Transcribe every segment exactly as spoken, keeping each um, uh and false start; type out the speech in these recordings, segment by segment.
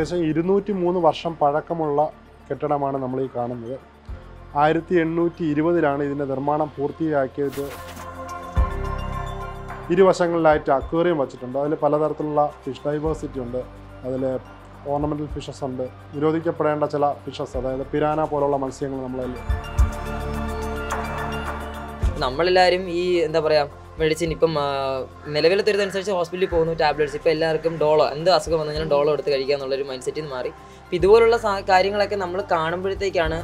ഏകദേശം ഇരുന്നൂറ്റി മൂന്ന് വർഷം പഴക്കമുള്ള കെട്ടിടമാണ് നമ്മൾ ഈ കാണുന്നത്. ആയിരത്തി എണ്ണൂറ്റി ഇരുപതിലാണ് ഇതിൻ്റെ നിർമ്മാണം പൂർത്തിയാക്കിയത്. ഇരുവശങ്ങളിലായിട്ട് അക്വേറിയം വച്ചിട്ടുണ്ട്. അതിൽ പലതരത്തിലുള്ള ഫിഷ് ഡൈവേഴ്സിറ്റി ഉണ്ട്. അതിൽ ഓർണമെൻ്റൽ ഫിഷസ് ഉണ്ട്, നിരോധിക്കപ്പെടേണ്ട ചില ഫിഷസ്, അതായത് പിരാന പോലുള്ള മത്സ്യങ്ങൾ നമ്മളതിൽ. നമ്മളെല്ലാവരും ഈ എന്താ പറയുക മെഡിസിൻ ഇപ്പം നിലവിലത്തെ ഒരു അനുസരിച്ച് ഹോസ്പിറ്റലിൽ പോകുന്നു, ടാബ്ലറ്റ്സ്. ഇപ്പോൾ എല്ലാവർക്കും ഡോളോ, എന്ത് അസുഖം വന്നു ഡോളോ എടുത്ത് കഴിക്കുക എന്നുള്ളൊരു മൈൻഡ് സെറ്റിൽ നിന്ന് മാറി. അപ്പം ഇതുപോലുള്ള കാര്യങ്ങളൊക്കെ നമ്മൾ കാണുമ്പോഴത്തേക്കാണ്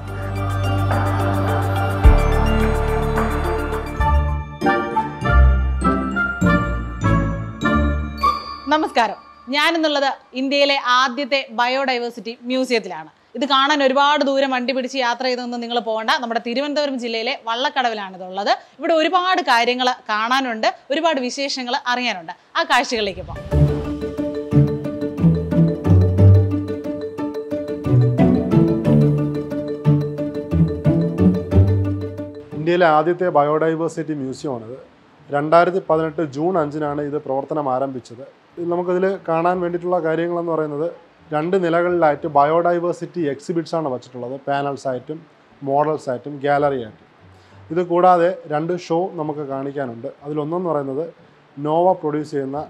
നമസ്കാരം. ഞാനെന്നുള്ളത് ഇന്ത്യയിലെ ആദ്യത്തെ ബയോഡൈവേഴ്സിറ്റി മ്യൂസിയത്തിലാണ്. ഇത് കാണാൻ ഒരുപാട് ദൂരം വണ്ടി പിടിച്ച് യാത്ര ചെയ്തൊന്നും നിങ്ങൾ പോകണ്ട. നമ്മുടെ തിരുവനന്തപുരം ജില്ലയിലെ വള്ളക്കടവിലാണ് ഇതുള്ളത്. ഇവിടെ ഒരുപാട് കാര്യങ്ങൾ കാണാനുണ്ട്, ഒരുപാട് വിശേഷങ്ങൾ അറിയാനുണ്ട്. ആ കാഴ്ചകളിലേക്ക് പോകാം. ഇന്ത്യയിലെ ആദ്യത്തെ ബയോഡൈവേഴ്സിറ്റി മ്യൂസിയമാണിത്. രണ്ടായിരത്തി പതിനെട്ട് ജൂൺ അഞ്ചിനാണ് ഇത് പ്രവർത്തനം ആരംഭിച്ചത്. നമുക്കിതിൽ കാണാൻ വേണ്ടിയിട്ടുള്ള കാര്യങ്ങളെന്ന് പറയുന്നത് രണ്ട് നിലകളിലായിട്ട് ബയോഡൈവേഴ്സിറ്റി എക്സിബിറ്റ്സാണ് വച്ചിട്ടുള്ളത്. പാനൽസായിട്ടും മോഡൽസായിട്ടും ഗാലറി ആയിട്ടും. ഇത് കൂടാതെ രണ്ട് ഷോ നമുക്ക് കാണിക്കാനുണ്ട്. അതിലൊന്നെന്ന് പറയുന്നത് നോവ പ്രൊഡ്യൂസ് ചെയ്യുന്ന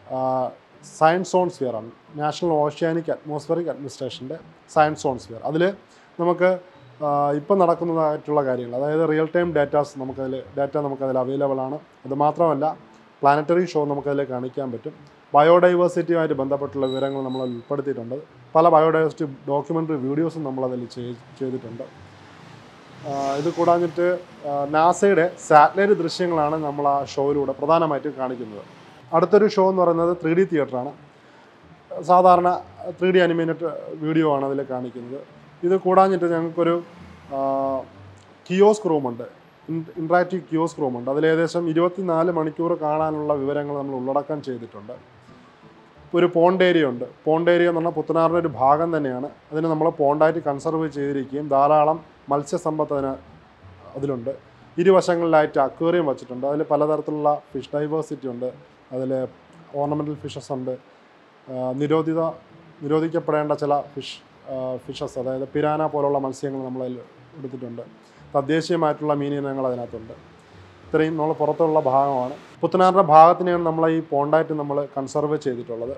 സയൻസ് ഓൺ സ്ഫിയറാണ്. നാഷണൽ ഓഷ്യാനിക് അറ്റ്മോസ്ഫിയറിക് അഡ്മിനിസ്ട്രേഷൻ്റെ സയൻസ് ഓൺ സ്ഫിയർ. അതിൽ നമുക്ക് ഇപ്പം നടക്കുന്നതായിട്ടുള്ള കാര്യങ്ങൾ, അതായത് റിയൽ ടൈം ഡാറ്റാസ് നമുക്കതിൽ ഡാറ്റ നമുക്കതിൽ അവൈലബിൾ ആണ്. അതുമാത്രമല്ല പ്ലാനറ്ററി ഷോ നമുക്കതിൽ കാണിക്കാൻ പറ്റും. ബയോഡൈവേഴ്സിറ്റിയുമായിട്ട് ബന്ധപ്പെട്ടുള്ള വിവരങ്ങൾ നമ്മൾ ഉൾപ്പെടുത്തിയിട്ടുണ്ട്. പല ബയോഡൈവേഴ്സിറ്റി ഡോക്യുമെൻ്ററി വീഡിയോസും നമ്മളതിൽ ചെയ്തിട്ടുണ്ട്. ഇത് കൂടാഞ്ഞിട്ട് നാസയുടെ സാറ്റലൈറ്റ് ദൃശ്യങ്ങളാണ് നമ്മൾ ആ ഷോയിലൂടെ പ്രധാനമായിട്ടും കാണിക്കുന്നത്. അടുത്തൊരു ഷോ എന്ന് പറയുന്നത് ത്രീ ഡി തിയേറ്ററാണ്. സാധാരണ ത്രീ ഡി അനിമേറ്റഡ് വീഡിയോ ആണ് അതിൽ കാണിക്കുന്നത്. ഇത് കൂടാഞ്ഞിട്ട് ഞങ്ങൾക്കൊരു കിയോസ്ക് റൂമുണ്ട്, ഇൻട്രാക്റ്റീവ് കിയോസ്ക് റൂമുണ്ട്. അതിൽ ഏകദേശം ഇരുപത്തിനാല് മണിക്കൂർ കാണാനുള്ള വിവരങ്ങൾ നമ്മൾ ഉള്ളടക്കം ചെയ്തിട്ടുണ്ട്. ഒരു പോണ്ട് ഏരിയ ഉണ്ട്. പോണ്ട് ഏരിയ എന്ന് പറഞ്ഞാൽ പുത്തനാറിൻ്റെ ഒരു ഭാഗം തന്നെയാണ്. അതിന് നമ്മൾ പോണ്ടായിട്ട് കൺസർവ് ചെയ്തിരിക്കുകയും ധാരാളം മത്സ്യസമ്പത്ത് അതിന് അതിലുണ്ട്. ഇരുവശങ്ങളിലായിട്ട് അക്വേറിയം വച്ചിട്ടുണ്ട്. അതിൽ പലതരത്തിലുള്ള ഫിഷ് ഡൈവേഴ്സിറ്റി ഉണ്ട്. അതിൽ ഓർണമെൻ്റൽ ഫിഷസ് ഉണ്ട്, നിരോധിത നിരോധിക്കപ്പെടേണ്ട ചില ഫിഷ് ഫിഷസ്, അതായത് പിരാന പോലുള്ള മത്സ്യങ്ങൾ നമ്മളതിൽ എടുത്തിട്ടുണ്ട്. തദ്ദേശീയമായിട്ടുള്ള മീനിനങ്ങൾ അതിനകത്തുണ്ട്. ഇത്രയും നമ്മൾ പുറത്തുള്ള ഭാഗമാണ്. പുത്തനാറിൻ്റെ ഭാഗത്തിനെയാണ് നമ്മൾ ഈ പോണ്ടായിട്ട് നമ്മൾ കൺസർവ് ചെയ്തിട്ടുള്ളത്.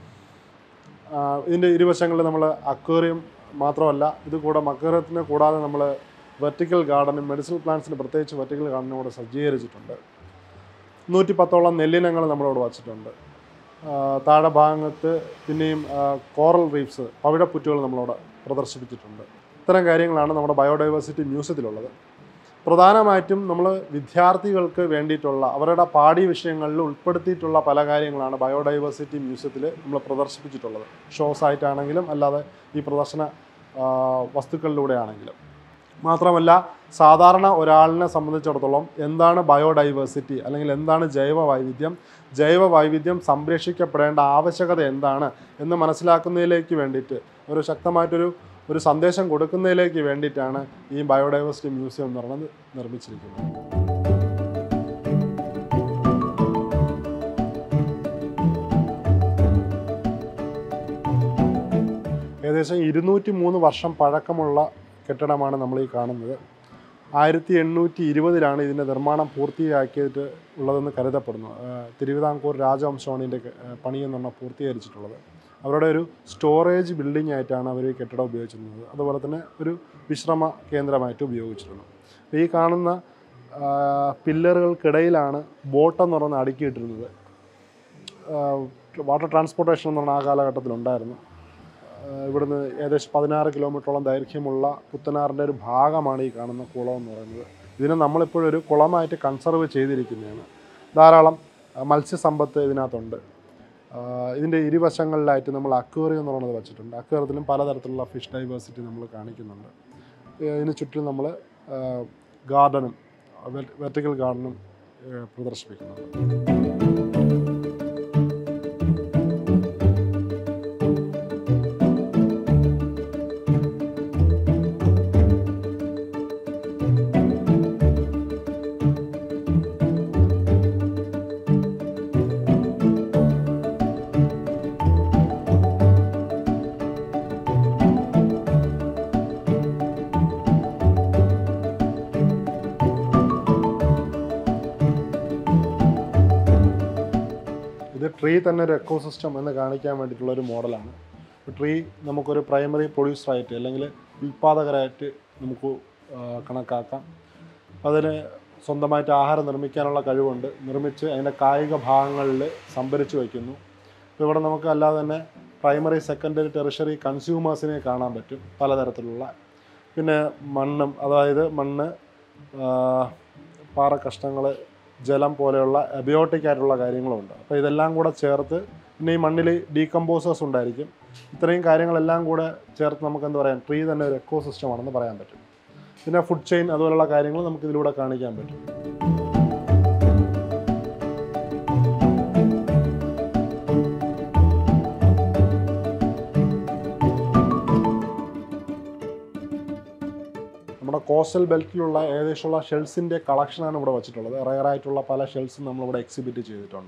ഇതിൻ്റെ ഇരുവശങ്ങളിൽ നമ്മൾ അക്വേറിയം മാത്രമല്ല, ഇത് കൂടെ അക്വേറിയത്തിന് കൂടാതെ നമ്മൾ വെർട്ടിക്കൽ ഗാർഡനും മെഡിസിനൽ പ്ലാന്റ്സിന് പ്രത്യേകിച്ച് വെർട്ടിക്കൽ ഗാർഡനും കൂടെ സജ്ജീകരിച്ചിട്ടുണ്ട്. നൂറ്റി പത്തോളം നെല്ലിനങ്ങൾ നമ്മളിവിടെ വച്ചിട്ടുണ്ട്. താഴെ ഭാഗത്ത് പിന്നെയും കോറൽ റീഫ്സ്, പവിഴപ്പുറ്റുകൾ നമ്മളവിടെ പ്രദർശിപ്പിച്ചിട്ടുണ്ട്. ഇത്തരം കാര്യങ്ങളാണ് നമ്മുടെ ബയോഡൈവേഴ്സിറ്റി മ്യൂസിയത്തിലുള്ളത്. പ്രധാനമായിട്ടും നമ്മൾ വിദ്യാർത്ഥികൾക്ക് വേണ്ടിയിട്ടുള്ള അവരുടെ പാഠ്യ വിഷയങ്ങളിൽ ഉൾപ്പെടുത്തിയിട്ടുള്ള പല കാര്യങ്ങളാണ് ബയോഡൈവേഴ്സിറ്റി മ്യൂസിയത്തിൽ നമ്മൾ പ്രദർശിപ്പിച്ചിട്ടുള്ളത്. ഷോസ് ആയിട്ടാണെങ്കിലും അല്ലാതെ ഈ പ്രദർശന വസ്തുക്കളിലൂടെ ആണെങ്കിലും. മാത്രമല്ല സാധാരണ ഒരാളിനെ സംബന്ധിച്ചിടത്തോളം എന്താണ് ബയോഡൈവേഴ്സിറ്റി അല്ലെങ്കിൽ എന്താണ് ജൈവ വൈവിധ്യം, ജൈവ വൈവിധ്യം സംരക്ഷിക്കപ്പെടേണ്ട ആവശ്യകത എന്താണ് എന്ന് മനസ്സിലാക്കുന്നതിലേക്ക് വേണ്ടിയിട്ട് ഒരു ശക്തമായിട്ടൊരു ഒരു സന്ദേശം കൊടുക്കുന്നതിലേക്ക് വേണ്ടിയിട്ടാണ് ഈ ബയോഡൈവേഴ്സിറ്റി മ്യൂസിയം എന്ന് പറയുന്നത് നിർമ്മിച്ചിരിക്കുന്നത്. ഏകദേശം ഇരുന്നൂറ്റി മൂന്ന് വർഷം പഴക്കമുള്ള കെട്ടിടമാണ് നമ്മൾ ഈ കാണുന്നത്. ആയിരത്തി എണ്ണൂറ്റി ഇരുപതിലാണ് ഇതിൻ്റെ നിർമ്മാണം പൂർത്തിയാക്കിയിട്ട് ഉള്ളതെന്ന് കരുതപ്പെടുന്നു. തിരുവിതാംകൂർ രാജവംശമാണ് ഇതിൻ്റെ പണിയെന്ന് പറഞ്ഞാൽ പൂർത്തീകരിച്ചിട്ടുള്ളത്. അവരുടെ ഒരു സ്റ്റോറേജ് ബിൽഡിംഗ് ആയിട്ടാണ് അവർ ഈ കെട്ടിടം ഉപയോഗിച്ചിരുന്നത്. അതുപോലെ തന്നെ ഒരു വിശ്രമ കേന്ദ്രമായിട്ട് ഉപയോഗിച്ചിരുന്നു. ഈ കാണുന്ന പില്ലറുകൾക്കിടയിലാണ് ബോട്ടെന്ന് പറയുന്നത് അടുക്കിയിട്ടിരുന്നത്. വാട്ടർ ട്രാൻസ്പോർട്ടേഷൻ എന്ന് പറഞ്ഞാൽ ആ കാലഘട്ടത്തിലുണ്ടായിരുന്നു. ഇവിടുന്ന് ഏകദേശം പതിനാറ് കിലോമീറ്ററോളം ദൈർഘ്യമുള്ള പുത്തനാറിൻ്റെ ഒരു ഭാഗമാണ് ഈ കാണുന്ന കുളം എന്ന് പറയുന്നത്. ഇതിനെ നമ്മളിപ്പോഴൊരു കുളമായിട്ട് കൺസർവ് ചെയ്തിരിക്കുന്നതാണ്. ധാരാളം മത്സ്യസമ്പത്ത് ഇതിനകത്തുണ്ട്. ഇതിൻ്റെ ഇരുവശങ്ങളിലായിട്ട് നമ്മൾ അക്വേറിയം എന്ന് പറയുന്നത് വെച്ചിട്ടുണ്ട്. അക്വേറിയത്തിലും പലതരത്തിലുള്ള ഫിഷ് ഡൈവേഴ്സിറ്റി നമ്മൾ കാണിക്കുന്നുണ്ട്. ഇതിന് ചുറ്റും നമ്മൾ ഗാർഡനും വെർട്ടിക്കൽ ഗാർഡനും പ്രദർശിപ്പിക്കുന്നുണ്ട്. ഇത് ട്രീ തന്നെ ഒരു എക്കോസിസ്റ്റം എന്ന് കാണിക്കാൻ വേണ്ടിയിട്ടുള്ളൊരു മോഡലാണ്. ട്രീ നമുക്കൊരു പ്രൈമറി പ്രൊഡ്യൂസറായിട്ട് അല്ലെങ്കിൽ ഉൽപ്പാദകരായിട്ട് നമുക്ക് കണക്കാക്കാം. അതിന് സ്വന്തമായിട്ട് ആഹാരം നിർമ്മിക്കാനുള്ള കഴിവുണ്ട്. നിർമ്മിച്ച് അതിൻ്റെ കായിക ഭാഗങ്ങളിൽ സംഭരിച്ച് വയ്ക്കുന്നു. ഇപ്പോൾ ഇവിടെ നമുക്ക് അല്ലാതെ തന്നെ പ്രൈമറി, സെക്കൻഡറി, ടെറിഷറി കൺസ്യൂമേഴ്സിനെ കാണാൻ പറ്റും പലതരത്തിലുള്ള. പിന്നെ മണ്ണും, അതായത് മണ്ണ്, പാറക്കഷ്ണങ്ങൾ, ജലം പോലെയുള്ള അബയോട്ടിക് ആയിട്ടുള്ള കാര്യങ്ങളുണ്ട്. അപ്പോൾ ഇതെല്ലാം കൂടെ ചേർത്ത്, പിന്നെ ഈ മണ്ണിൽ ഡീകമ്പോസേഴ്സ് ഉണ്ടായിരിക്കും. ഇത്രയും കാര്യങ്ങളെല്ലാം കൂടെ ചേർത്ത് നമുക്ക് എന്താ പറയാം, ട്രീ തന്നെ ഒരു എക്കോസിസ്റ്റം ആണെന്ന് പറയാൻ പറ്റും. പിന്നെ ഫുഡ് ചെയിൻ അതുപോലുള്ള കാര്യങ്ങൾ നമുക്ക് ഇതിലൂടെ കാണിക്കാൻ പറ്റും. നമ്മുടെ കോസ്റ്റൽ ബെൽറ്റിലുള്ള ഏകദേശമുള്ള ഷെൽസിൻ്റെ കളക്ഷനാണ് ഇവിടെ വച്ചിട്ടുള്ളത്. റയറായിട്ടുള്ള പല ഷെൽസും നമ്മളിവിടെ എക്സിബിറ്റ് ചെയ്തിട്ടുണ്ട്.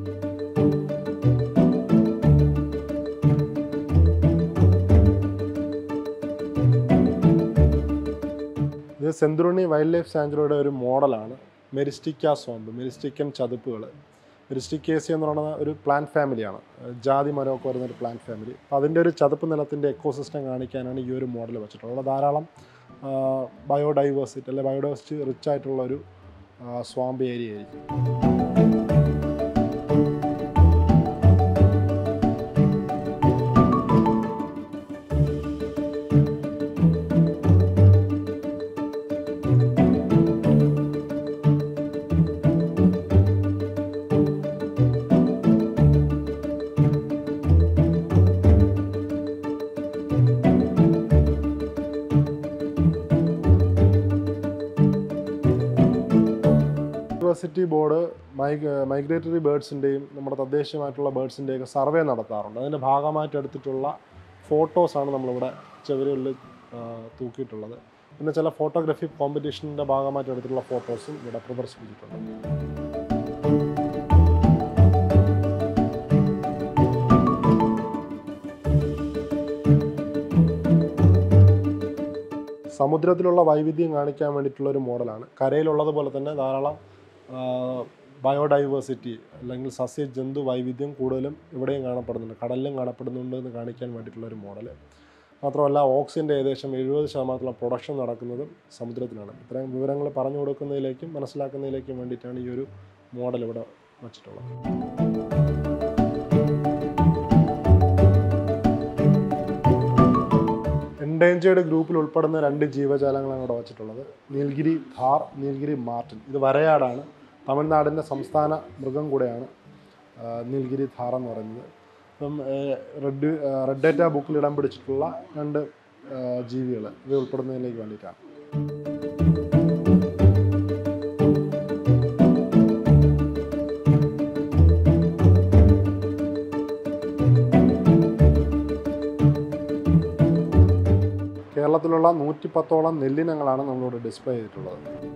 ഇത് സെന്തുരുണി വൈൽഡ് ലൈഫ് സാങ്ച്വറിയുടെ ഒരു മോഡലാണ്. മെരിസ്റ്റിക്ക സ്വാമ്പ്, മെരിസ്റ്റിക്കൻ ചതുപ്പുകൾ. മെരിസ്റ്റിക്കേസി എന്ന് പറയുന്ന ഒരു പ്ലാന്റ് ഫാമിലിയാണ്, ജാതി മരമൊക്കെ വരുന്ന ഒരു പ്ലാന്റ് ഫാമിലി. അപ്പോൾ അതിൻ്റെ ഒരു ചതുപ്പ് നിലത്തിൻ്റെ എക്കോസിസ്റ്റം കാണിക്കാനാണ് ഈ ഒരു മോഡൽ വെച്ചിട്ടുള്ളത്. അവിടെ ധാരാളം ബയോഡൈവേഴ്സിറ്റി അല്ലെ ബയോഡൈവേഴ്സിറ്റി റിച്ച് ആയിട്ടുള്ളൊരു സ്വാമ്പ് ഏരിയ ആയിരിക്കും. ബയോഡൈവേഴ്സിറ്റി ബോർഡ് മൈഗ് മൈഗ്രേറ്ററി ബേർഡ്സിൻ്റെയും നമ്മുടെ തദ്ദേശീയമായിട്ടുള്ള ബേർഡ്സിൻ്റെയൊക്കെ സർവേ നടത്താറുണ്ട്. അതിൻ്റെ ഭാഗമായിട്ട് എടുത്തിട്ടുള്ള ഫോട്ടോസാണ് നമ്മളിവിടെ ചുവരുകളിൽ തൂക്കിയിട്ടുള്ളത്. പിന്നെ ചില ഫോട്ടോഗ്രാഫി കോമ്പറ്റീഷൻ്റെ ഭാഗമായിട്ട് എടുത്തിട്ടുള്ള ഫോട്ടോസും ഇവിടെ പ്രദർശിപ്പിച്ചിട്ടുണ്ട്. സമുദ്രത്തിലുള്ള വൈവിധ്യം കാണിക്കാൻ വേണ്ടിയിട്ടുള്ള ഒരു മോഡലാണ്. കരയിലുള്ളതുപോലെ തന്നെ ധാരാളം ബയോഡൈവേഴ്സിറ്റി അല്ലെങ്കിൽ സസ്യ ജന്തു വൈവിധ്യം കൂടുതലും ഇവിടെയും കാണപ്പെടുന്നുണ്ട്, കടലിലും കാണപ്പെടുന്നുണ്ട് എന്ന് കാണിക്കാൻ വേണ്ടിയിട്ടുള്ള ഒരു മോഡൽ. മാത്രമല്ല ഓക്സിജൻ്റെ ഏകദേശം എഴുപത് ശതമാനത്തിലുള്ള പ്രൊഡക്ഷൻ നടക്കുന്നതും സമുദ്രത്തിലാണ്. ഇത്രയും വിവരങ്ങൾ പറഞ്ഞു കൊടുക്കുന്നതിലേക്കും മനസ്സിലാക്കുന്നതിലേക്കും വേണ്ടിയിട്ടാണ് ഈ ഒരു മോഡൽ ഇവിടെ വച്ചിട്ടുള്ളത്. എൻഡേഞ്ചേർഡ് ഗ്രൂപ്പിൽ ഉൾപ്പെടുന്ന രണ്ട് ജീവജാലങ്ങളാണ് ഇവിടെ വച്ചിട്ടുള്ളത്. Nilgiri tahr, Nilgiri marten. ഇത് വരയാടാണ്. തമിഴ്നാടിൻ്റെ സംസ്ഥാന മൃഗം കൂടെയാണ് നീൽഗിരി ധാർ എന്ന് പറയുന്നത്. ഇപ്പം റെഡ് റെഡ് ഡേറ്റ ബുക്കിൽ ഇടം പിടിച്ചിട്ടുള്ള രണ്ട് ജീവികൾ ഇത് ഉൾപ്പെടുന്നതിലേക്ക് വേണ്ടിയിട്ടാണ്. കേരളത്തിലുള്ള നൂറ്റി പത്തോളം നെല്ലിനങ്ങളാണ് നമ്മളിവിടെ ഡിസ്പ്ലേ ചെയ്തിട്ടുള്ളത്.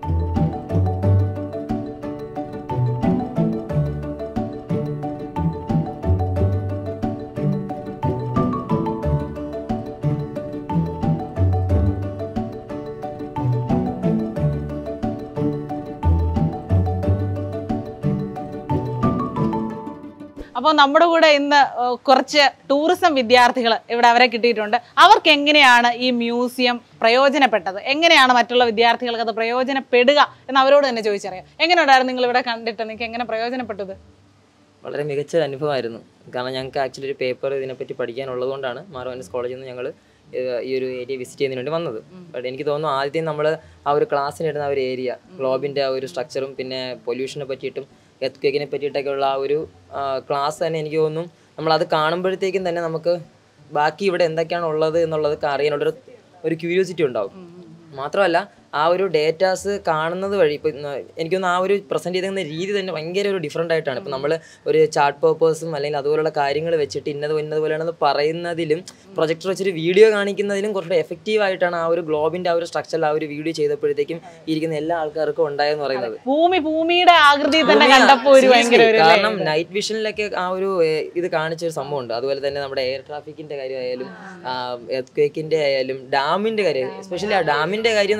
അപ്പോൾ നമ്മുടെ കൂടെ ഇന്ന് കുറച്ച് ടൂറിസം വിദ്യാർത്ഥികൾ ഇവിടെ അവരെ കിട്ടിയിട്ടുണ്ട്. അവർക്ക് എങ്ങനെയാണ് ഈ മ്യൂസിയം പ്രയോജനപ്പെട്ടത്, എങ്ങനെയാണ് മറ്റുള്ള വിദ്യാർത്ഥികൾക്ക് അത് പ്രയോജനപ്പെടുക എന്ന് അവരോട് തന്നെ ചോദിച്ചറിയാം. എങ്ങനെയുണ്ടായിരുന്നു നിങ്ങൾ ഇവിടെ കണ്ടിട്ട്, നിങ്ങൾക്ക് എങ്ങനെ പ്രയോജനപ്പെട്ടത്? വളരെ മികച്ചൊരു അനുഭവമായിരുന്നു. കാരണം ഞങ്ങൾക്ക് ആക്ച്വലി ഒരു പേപ്പർ ഇതിനെപ്പറ്റി പഠിക്കാനുള്ളതുകൊണ്ടാണ് മാർവാനിസ് കോളേജിൽ നിന്ന് ഞങ്ങൾ ഈ ഒരു ഏരിയ വിസിറ്റ് ചെയ്യുന്നതിന് വേണ്ടി വന്നത്. ബട്ട് എനിക്ക് തോന്നുന്നു ആദ്യം നമ്മൾ ആ ഒരു ക്ലാസ്സിനിടുന്ന ആ ഒരു ഏരിയ, ഗ്ലോബിൻ്റെ ആ ഒരു സ്ട്രക്ചറും പിന്നെ പൊല്യൂഷനെ പറ്റിയിട്ടും എർത്ത് പറ്റിയിട്ടൊക്കെയുള്ള ആ ഒരു ക്ലാസ് തന്നെ എനിക്ക് തോന്നുന്നു നമ്മളത് കാണുമ്പോഴത്തേക്കും തന്നെ നമുക്ക് ബാക്കി ഇവിടെ എന്തൊക്കെയാണ് ഉള്ളത് എന്നുള്ളത് അറിയാനുള്ളൊരു ഒരു ക്യൂരിയോസിറ്റി ഉണ്ടാവും. മാത്രമല്ല ആ ഒരു ഡേറ്റാസ് കാണുന്നത് വഴി ഇപ്പം എനിക്കൊന്ന് ആ ഒരു പ്രസൻറ്റ് ചെയ്തിരുന്ന രീതി തന്നെ ഭയങ്കര ഒരു ഡിഫറെൻ്റ് ആയിട്ടാണ്. ഇപ്പം നമ്മൾ ഒരു ചാർട്ട് പേപ്പേഴ്സും അല്ലെങ്കിൽ അതുപോലുള്ള കാര്യങ്ങൾ വെച്ചിട്ട് ഇന്നത് ഇന്നത് പോലെയാണെന്ന് പറയുന്നതിലും പ്രൊജക്ടർ വെച്ചൊരു വീഡിയോ കാണിക്കുന്നതിലും കുറച്ചുകൂടെ എഫക്റ്റീവ് ആയിട്ടാണ് ആ ഒരു ഗ്ലോബിൻ്റെ ആ ഒരു സ്ട്രക്ചറിൽ ആ ഒരു വീഡിയോ ചെയ്തപ്പോഴത്തേക്കും ഇരിക്കുന്ന എല്ലാ ആൾക്കാർക്കും ഉണ്ടായെന്ന് പറയുന്നത്. ഭൂമി ഭൂമിയുടെ ആകൃതി തന്നെ കണ്ടപ്പോൾ ഒരു ഭയങ്കര, കാരണം നൈറ്റ് വിഷനിലൊക്കെ ആ ഒരു ഇത് കാണിച്ച ഒരു സംഭവമുണ്ട്. അതുപോലെ തന്നെ നമ്മുടെ എയർ ട്രാഫിക്കിൻ്റെ കാര്യമായാലും എർത്ത് ക്വേക്കിൻ്റെ ആയാലും ഡാമിൻ്റെ കാര്യം, എസ്പെഷ്യലി ആ ഡാമിൻ്റെ കാര്യം എന്ന് വെച്ചാൽ നമ്മൾ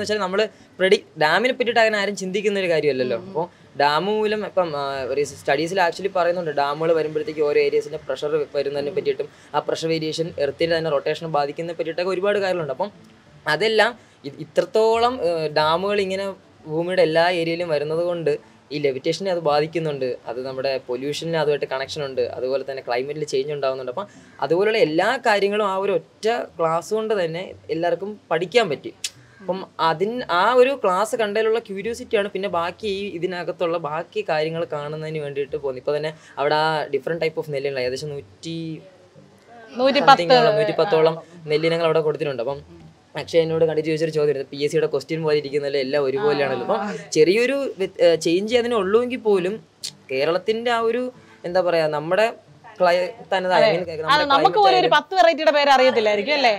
പ്രഡി ഡാമിനെ പറ്റിയിട്ട് അങ്ങനെ ആരും ചിന്തിക്കുന്ന ഒരു കാര്യമല്ലല്ലോ. അപ്പോൾ ഡാം മൂലം ഇപ്പം സ്റ്റഡീസിൽ ആക്ച്വലി പറയുന്നുണ്ട് ഡാമുകൾ വരുമ്പോഴത്തേക്ക് ഓരോ ഏരിയസിൻ്റെ പ്രഷർ വരുന്നതിനെ പറ്റിയിട്ടും ആ പ്രഷർ വേരിയേഷൻ എർത്തിൻ്റെ തന്നെ റൊട്ടേഷനെ ബാധിക്കുന്നതിനെ പറ്റിയിട്ടൊക്കെ ഒരുപാട് കാര്യങ്ങളുണ്ട്. അപ്പം അതെല്ലാം ഇത്രത്തോളം ഡാമുകൾ ഇങ്ങനെ ഭൂമിയുടെ എല്ലാ ഏരിയയിലും വരുന്നത് കൊണ്ട് ഈ ലെവിറ്റേഷനെ അത് ബാധിക്കുന്നുണ്ട്. അത് നമ്മുടെ പൊല്യൂഷന് അതുമായിട്ട് കണക്ഷൻ ഉണ്ട്. അതുപോലെ തന്നെ ക്ലൈമറ്റിൽ ചേഞ്ച് ഉണ്ടാകുന്നുണ്ട്. അപ്പം അതുപോലുള്ള എല്ലാ കാര്യങ്ങളും ആ ഒരു ഒറ്റ ക്ലാസ് കൊണ്ട് തന്നെ എല്ലാവർക്കും പഠിക്കാൻ പറ്റി. അപ്പം അതിന് ആ ഒരു ക്ലാസ് കണ്ടതിലുള്ള ക്യൂരിയോസിറ്റിയാണ് പിന്നെ ബാക്കി ഈ ഇതിനകത്തുള്ള ബാക്കി കാര്യങ്ങൾ കാണുന്നതിന് വേണ്ടിയിട്ട് പോകുന്നത്. ഇപ്പോൾ തന്നെ അവിടെ ആ ഡിഫറെൻറ്റ് ടൈപ്പ് ഓഫ് നെല്ലിനങ്ങൾ ഏകദേശം നൂറ്റി നൂറ്റി പത്തോളം നെല്ലിനങ്ങൾ അവിടെ കൊടുത്തിട്ടുണ്ട്. അപ്പം പക്ഷേ എന്നോട് കണ്ടിട്ട് ചോദിച്ചൊരു ചോദ്യം, പി എസ് സിയുടെ ക്വസ്റ്റ്യൻ പോലെ ഇരിക്കുന്നല്ലോ എല്ലാം ഒരുപോലെയാണല്ലോ. അപ്പം ചെറിയൊരു ചേഞ്ച് അതിനെ ഉള്ളുവെങ്കിൽ പോലും കേരളത്തിൻ്റെ ആ ഒരു എന്താ പറയുക നമ്മുടെ നമുക്ക് പോലും ഒരു പത്ത് വെറൈറ്റിയുടെ പേര് അറിയത്തില്ലായിരിക്കും അല്ലേ?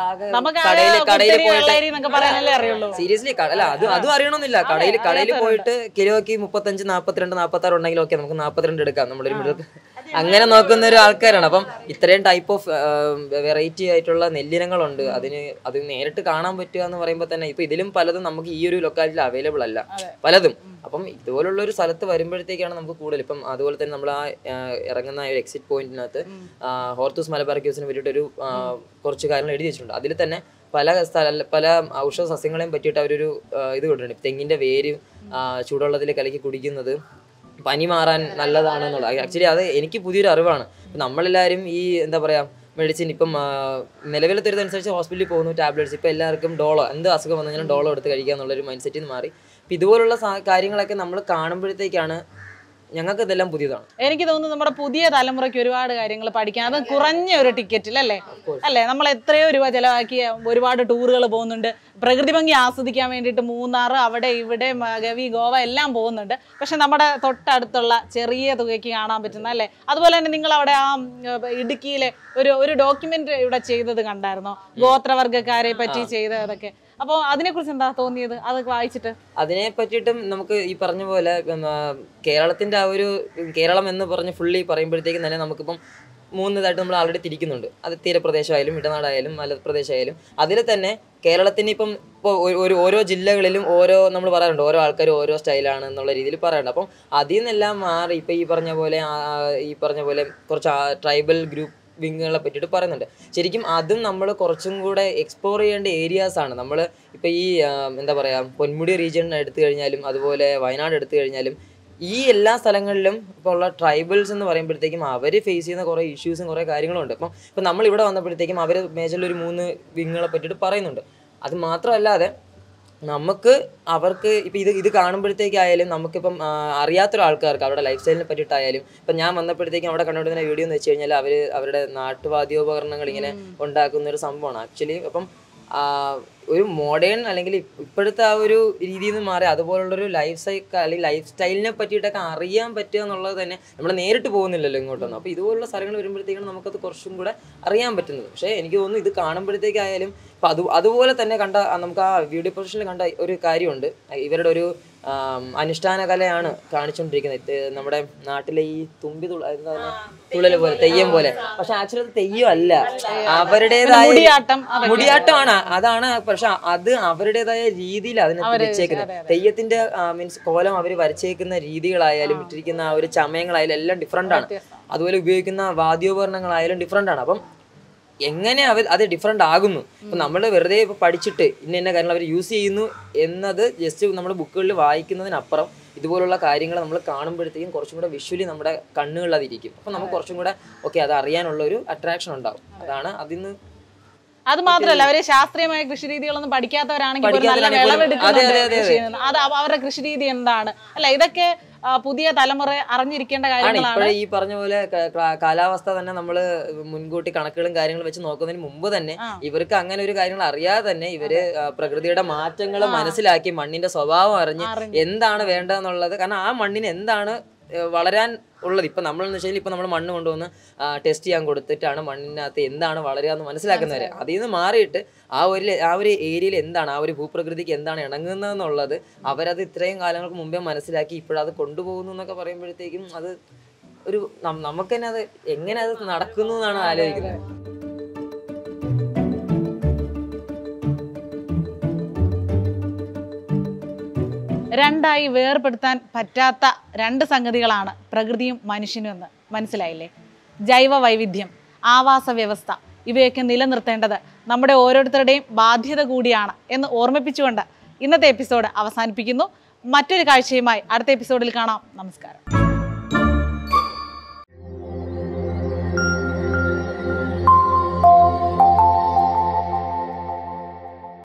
സീരിയസ്ലി അല്ല അത് അതും അറിയണമെന്നില്ല. കടയിൽ കടയിൽ പോയിട്ട് കിലോയ്ക്ക് മുപ്പത്തഞ്ച് നാപ്പത്തിരണ്ട് നാപ്പത്തി ആറ് ഉണ്ടെങ്കിലും ഓക്കെ നമുക്ക് നാപ്പത്തിരണ്ട് എടുക്കാം. നമ്മുടെ ഒരു മിഡിൽ അങ്ങനെ നോക്കുന്ന ഒരു ആൾക്കാരാണ്. അപ്പം ഇത്രയും ടൈപ്പ് ഓഫ് വെറൈറ്റി ആയിട്ടുള്ള നെല്ലിനങ്ങളുണ്ട്. അതിന് അത് നേരിട്ട് കാണാൻ പറ്റുക എന്ന് പറയുമ്പോൾ തന്നെ ഇപ്പൊ ഇതിലും പലതും നമുക്ക് ഈ ഒരു ലൊക്കാലിറ്റിയിൽ അവൈലബിൾ അല്ല പലതും. അപ്പം ഇതുപോലുള്ള ഒരു സ്ഥലത്ത് വരുമ്പോഴത്തേക്കാണ് നമുക്ക് കൂടുതൽ ഇപ്പം അതുപോലെ തന്നെ നമ്മൾ ആ ഇറങ്ങുന്ന ഒരു എക്സിറ്റ് പോയിന്റിനകത്ത് ഹോർത്തൂസ് മലബാർക്യൂസിനെ പറ്റിയിട്ട് ഒരു കുറച്ച് കാര്യങ്ങൾ എഴുതി വെച്ചിട്ടുണ്ട്. അതിൽ തന്നെ പല സ്ഥല പല ഔഷധ സസ്യങ്ങളെയും പറ്റിയിട്ട് അവരൊരു ഇത് കൊടുത്തിട്ടുണ്ട്. തെങ്ങിന്റെ വേര് ചൂടുവെള്ളത്തിൽ കലക്കി കുടിക്കുന്നത് പനി മാറാൻ നല്ലതാണെന്നുള്ളത് ആക്ച്വലി അത് എനിക്ക് പുതിയൊരു അറിവാണ്. നമ്മളെല്ലാവരും ഈ എന്താ പറയുക മെഡിസിൻ ഇപ്പം നിലവിലത്തെ ഒരു അനുസരിച്ച് ഹോസ്പിറ്റലിൽ പോകുന്നു, ടാബ്ലറ്റ്സ് ഇപ്പം എല്ലാവർക്കും ഡോളോ എന്ത് അസുഖം വന്നു കഴിഞ്ഞാലും ഡോളോ എടുത്ത് കഴിക്കുക എന്നുള്ളൊരു മൈൻഡ് സെറ്റിൽ നിന്ന് മാറി. അപ്പം ഇതുപോലുള്ള കാര്യങ്ങളൊക്കെ നമ്മൾ കാണുമ്പോഴത്തേക്കാണ് ഞങ്ങൾക്ക് ഇതെല്ലാം പുതിയതാണ്. എനിക്ക് തോന്നുന്നു നമ്മുടെ പുതിയ തലമുറയ്ക്ക് ഒരുപാട് കാര്യങ്ങൾ പഠിക്കാൻ അത് കുറഞ്ഞ ഒരു ടിക്കറ്റിൽ അല്ലേ അല്ലേ നമ്മൾ എത്രയോ രൂപ ചിലവാക്കി ഒരുപാട് ടൂറുകൾ പോകുന്നുണ്ട്. പ്രകൃതി ഭംഗി ആസ്വദിക്കാൻ വേണ്ടിയിട്ട് മൂന്നാർ അവിടെ ഇവിടെ ഗവി ഗോവ എല്ലാം പോകുന്നുണ്ട്. പക്ഷെ നമ്മുടെ തൊട്ടടുത്തുള്ള ചെറിയ തുകയ്ക്ക് കാണാൻ പറ്റുന്ന അല്ലേ. അതുപോലെ തന്നെ നിങ്ങൾ അവിടെ ആ ഇടുക്കിയിലെ ഒരു ഒരു ഡോക്യുമെന്റ് ഇവിടെ ചെയ്തത് കണ്ടായിരുന്നോ? ഗോത്രവർഗ്ഗക്കാരെ പറ്റി ചെയ്തതൊക്കെ. അപ്പോൾ അതിനെക്കുറിച്ച് എന്താ തോന്നിയത് അത് വായിച്ചിട്ട്? അതിനെ പറ്റിയിട്ടും നമുക്ക് ഈ പറഞ്ഞ പോലെ കേരളത്തിന്റെ ആ ഒരു കേരളം എന്ന് പറഞ്ഞ് ഫുള്ളി പറയുമ്പോഴത്തേക്കും തന്നെ നമുക്കിപ്പം മൂന്ന് ഇതായിട്ട് നമ്മൾ ആൾറെഡി തിരിക്കുന്നുണ്ട്. അത് തീരപ്രദേശമായാലും ഇടനാടായാലും മലപ്രദേശമായാലും അതിൽ തന്നെ കേരളത്തിന് ഇപ്പം ഇപ്പോൾ ഒരു ഓരോ ജില്ലകളിലും ഓരോ നമ്മൾ പറയാറുണ്ട് ഓരോ ആൾക്കാർ ഓരോ സ്റ്റൈലാണ് എന്നുള്ള രീതിയിൽ പറയാറുണ്ട്. അപ്പം അതിൽ നിന്നെല്ലാം മാറി ഇപ്പം ഈ പറഞ്ഞ പോലെ ഈ പറഞ്ഞ പോലെ കുറച്ച് ട്രൈബൽ ഗ്രൂപ്പ് വിങ്ങുകളെ പറ്റിയിട്ട് പറയുന്നുണ്ട്. ശരിക്കും അതും നമ്മൾ കുറച്ചും കൂടെ എക്സ്പ്ലോർ ചെയ്യേണ്ട ഏരിയാസാണ്. നമ്മൾ ഇപ്പോൾ ഈ എന്താ പറയുക പൊന്മുടി റീജിയൻ എടുത്തു കഴിഞ്ഞാലും അതുപോലെ വയനാട് എടുത്തു കഴിഞ്ഞാലും ഈ എല്ലാ സ്ഥലങ്ങളിലും ഇപ്പോൾ ഉള്ള ട്രൈബൽസ് എന്ന് പറയുമ്പോഴത്തേക്കും അവർ ഫേസ് ചെയ്യുന്ന കുറേ ഇഷ്യൂസും കുറേ കാര്യങ്ങളുണ്ട്. അപ്പം ഇപ്പം നമ്മളിവിടെ വന്നപ്പോഴത്തേക്കും അവർ മേജറിൽ ഒരു മൂന്ന് വിങ്ങുകളെ പറ്റിയിട്ട് പറയുന്നുണ്ട്. അത് മാത്രമല്ലാതെ നമുക്ക് അവർക്ക് ഇപ്പം ഇത് ഇത് കാണുമ്പോഴത്തേക്കായാലും നമുക്കിപ്പം അറിയാത്തൊരാൾക്കാർക്ക് അവരുടെ ലൈഫ് സ്റ്റൈലിനെ പറ്റിയിട്ടായാലും ഇപ്പം ഞാൻ വന്നപ്പോഴത്തേക്കും അവിടെ കണ്ടുകൊണ്ടിരുന്ന വീഡിയോ എന്ന് വെച്ച് കഴിഞ്ഞാൽ അവർ അവരുടെ നാട്ടുവാദ്യോപകരണങ്ങൾ ഇങ്ങനെ ഉണ്ടാക്കുന്ന ഒരു സംഭവമാണ് ആക്ച്വലി. അപ്പം ഒരു മോഡേൺ അല്ലെങ്കിൽ ഇപ്പോഴത്തെ ആ ഒരു രീതിയിൽ നിന്ന് മാറി അതുപോലുള്ളൊരു ലൈഫ് സൈക്കിൾ അല്ലെങ്കിൽ ലൈഫ് സ്റ്റൈലിനെ പറ്റിയിട്ടൊക്കെ അറിയാൻ പറ്റുക എന്നുള്ളത് തന്നെ നമ്മൾ നേരിട്ട് പോകുന്നില്ലല്ലോ ഇങ്ങോട്ടൊന്നും. അപ്പോൾ ഇതുപോലുള്ള സ്ഥലങ്ങൾ വരുമ്പോഴത്തേക്കാണ് നമുക്കത് കുറച്ചും കൂടെ അറിയാൻ പറ്റുന്നത്. പക്ഷേ എനിക്ക് തോന്നുന്നു ഇത് കാണുമ്പോഴത്തേക്കായാലും ഇപ്പം അത് അതുപോലെ തന്നെ കണ്ട നമുക്ക് ആ വീഡിയോ പൊസിഷനിൽ കണ്ട ഒരു കാര്യമുണ്ട്. ഇവരുടെ ഒരു അനുഷ്ഠാന കലയാണ് കാണിച്ചുകൊണ്ടിരിക്കുന്നത്. നമ്മുടെ നാട്ടിലെ ഈ തുമ്പി തുള എന്താ തുള്ളല് പോലെ തെയ്യം പോലെ. പക്ഷെ ആക്ച്വലി അത് തെയ്യം അല്ല, അവരുടേതായ മുടിയാട്ടമാണ്. അതാണ് പക്ഷെ അത് അവരുടേതായ രീതിയിൽ അതിനകത്ത് വെച്ചേക്കുന്നത്. തെയ്യത്തിന്റെ മീൻസ് കോലം അവർ വരച്ചേക്കുന്ന രീതികളായാലും ഇട്ടിരിക്കുന്ന ആ ഒരു ചമയങ്ങളായാലും എല്ലാം ഡിഫറെന്റ് ആണ്. അതുപോലെ ഉപയോഗിക്കുന്ന വാദ്യോപകരണങ്ങളായാലും ഡിഫറെന്റ് ആണ്. അപ്പം എങ്ങനെ അവർ അത് ഡിഫറെൻ്റ് ആകുന്നു. ഇപ്പം നമ്മൾ വെറുതെ ഇപ്പോൾ പഠിച്ചിട്ട് ഇന്ന ഇന്ന കാര്യങ്ങൾ അവർ യൂസ് ചെയ്യുന്നു എന്നത് ജസ്റ്റ് നമ്മൾ ബുക്കുകളിൽ വായിക്കുന്നതിനപ്പുറം ഇതുപോലുള്ള കാര്യങ്ങൾ നമ്മൾ കാണുമ്പോഴത്തേക്കും കുറച്ചും കൂടെ വിഷ്വലി നമ്മുടെ കണ്ണുകളിൽ അതിരിക്കും. അപ്പം നമുക്ക് കുറച്ചും കൂടെ ഓക്കെ അത് അറിയാനുള്ള ഒരു അട്രാക്ഷൻ ഉണ്ടാവും. അതാണ് അതിന്ന്. അത് മാത്രമല്ല അവര് ശാസ്ത്രീയമായ കൃഷി രീതികളൊന്നും പഠിക്കാത്തവരാണെങ്കിൽ നല്ല വിളവെടുക്കുന്നത് അത് അവരുടെ കൃഷി രീതി എന്താണ് അല്ല ഇതൊക്കെ പുതിയ തലമുറ അറിഞ്ഞിരിക്കേണ്ട കാര്യങ്ങളാണ്. ഈ പറഞ്ഞ പോലെ കാലാവസ്ഥ തന്നെ നമ്മൾ മുൻകൂട്ടി കണക്കുകളും കാര്യങ്ങളും വെച്ച് നോക്കുന്നതിന് മുമ്പ് തന്നെ ഇവർക്ക് അങ്ങനെ ഒരു കാര്യങ്ങൾ അറിയാതെ തന്നെ ഇവര് പ്രകൃതിയുടെ മാറ്റങ്ങൾ മനസ്സിലാക്കി മണ്ണിന്റെ സ്വഭാവം അറിഞ്ഞ് എന്താണ് വേണ്ടതെന്നുള്ളത്. കാരണം ആ മണ്ണിന് എന്താണ് വളരാൻ ഉള്ളത്. ഇപ്പം നമ്മളെന്ന് വെച്ചാൽ ഇപ്പം നമ്മൾ മണ്ണ് കൊണ്ടുവന്ന് ടെസ്റ്റ് ചെയ്യാൻ കൊടുത്തിട്ടാണ് മണ്ണിനകത്ത് എന്താണ് വളരുക എന്ന് മനസ്സിലാക്കുന്നവരെ. അതിൽ നിന്ന് മാറിയിട്ട് ആ ഒരു ആ ഒരു ഏരിയയിൽ എന്താണ് ആ ഒരു ഭൂപ്രകൃതിക്ക് എന്താണ് ഇണങ്ങുന്നതെന്നുള്ളത് അവരത് ഇത്രയും കാലങ്ങൾക്ക് മുമ്പേ മനസ്സിലാക്കി ഇപ്പോഴത് കൊണ്ടുപോകുന്നു എന്നൊക്കെ പറയുമ്പോഴത്തേക്കും അത് ഒരു നമുക്ക് തന്നെ അത് എങ്ങനെ അത് നടക്കുന്നു എന്നാണ് ആലോചിക്കുന്നത്. രണ്ടായി വേർപെടുത്താൻ പറ്റാത്ത രണ്ട് സംഗതികളാണ് പ്രകൃതിയും മനുഷ്യനും എന്ന് മനസ്സിലായില്ലേ? ജൈവ വൈവിധ്യം, ആവാസ വ്യവസ്ഥ ഇവയൊക്കെ നിലനിർത്തേണ്ടത് നമ്മുടെ ഓരോരുത്തരുടെയും ബാധ്യത കൂടിയാണ് എന്ന് ഓർമ്മിപ്പിച്ചുകൊണ്ട് ഇന്നത്തെ എപ്പിസോഡ് അവസാനിപ്പിക്കുന്നു. മറ്റൊരു കാഴ്ചയുമായി അടുത്ത എപ്പിസോഡിൽ കാണാം. നമസ്കാരം.